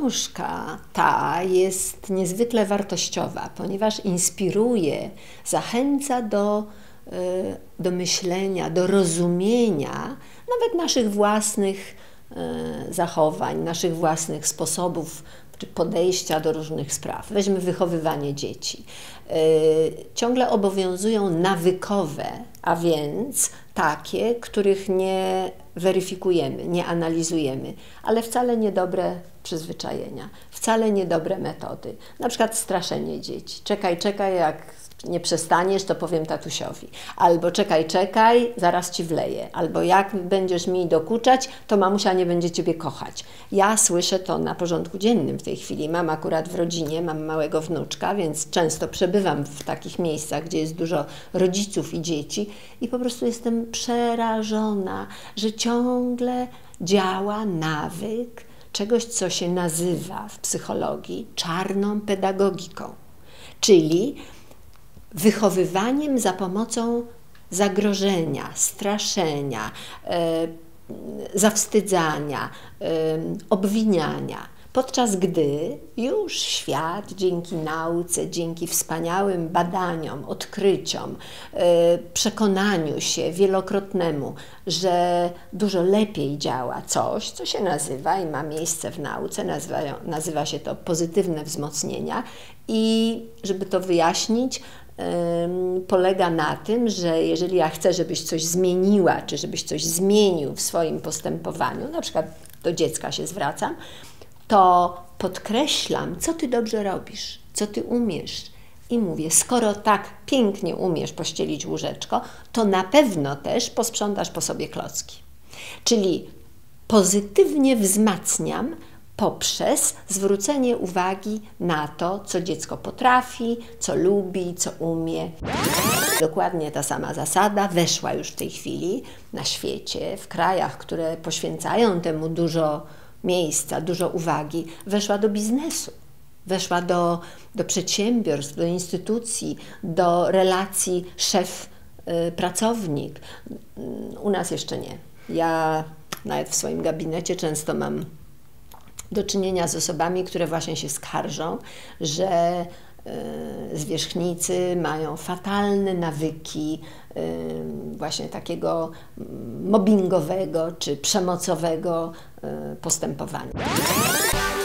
Książka ta jest niezwykle wartościowa, ponieważ inspiruje, zachęca do myślenia, do rozumienia nawet naszych własnych zachowań, naszych własnych sposobów czy podejścia do różnych spraw. Weźmy wychowywanie dzieci. Ciągle obowiązują nawykowe, a więc takie, których nie weryfikujemy, nie analizujemy, ale wcale niedobre przyzwyczajenia, wcale niedobre metody. Na przykład straszenie dzieci. Czekaj, jak nie przestaniesz, to powiem tatusiowi. Albo czekaj, zaraz ci wleję. Albo jak będziesz mi dokuczać, to mamusia nie będzie ciebie kochać. Ja słyszę to na porządku dziennym w tej chwili. Mam akurat w rodzinie, mam małego wnuczka, więc często przebywam w takich miejscach, gdzie jest dużo rodziców i dzieci i po prostu jestem przerażona, że ciągle działa nawyk czegoś, co się nazywa w psychologii czarną pedagogiką, czyli wychowywaniem za pomocą zagrożenia, straszenia, zawstydzania, obwiniania. Podczas gdy już świat dzięki nauce, dzięki wspaniałym badaniom, odkryciom, przekonaniu się wielokrotnemu, że dużo lepiej działa coś, co się nazywa i ma miejsce w nauce, nazywa się to pozytywne wzmocnienia i żeby to wyjaśnić, polega na tym, że jeżeli ja chcę, żebyś coś zmieniła, czy żebyś coś zmienił w swoim postępowaniu, na przykład do dziecka się zwracam, to podkreślam, co ty dobrze robisz, co ty umiesz. I mówię, skoro tak pięknie umiesz pościelić łóżeczko, to na pewno też posprzątasz po sobie klocki. Czyli pozytywnie wzmacniam poprzez zwrócenie uwagi na to, co dziecko potrafi, co lubi, co umie. Dokładnie ta sama zasada weszła już w tej chwili na świecie, w krajach, które poświęcają temu dużo miejsca, dużo uwagi, weszła do biznesu, weszła do przedsiębiorstw, do instytucji, do relacji szef-pracownik. U nas jeszcze nie. Ja nawet w swoim gabinecie często mam do czynienia z osobami, które właśnie się skarżą, że zwierzchnicy mają fatalne nawyki właśnie takiego mobbingowego czy przemocowego postępowania.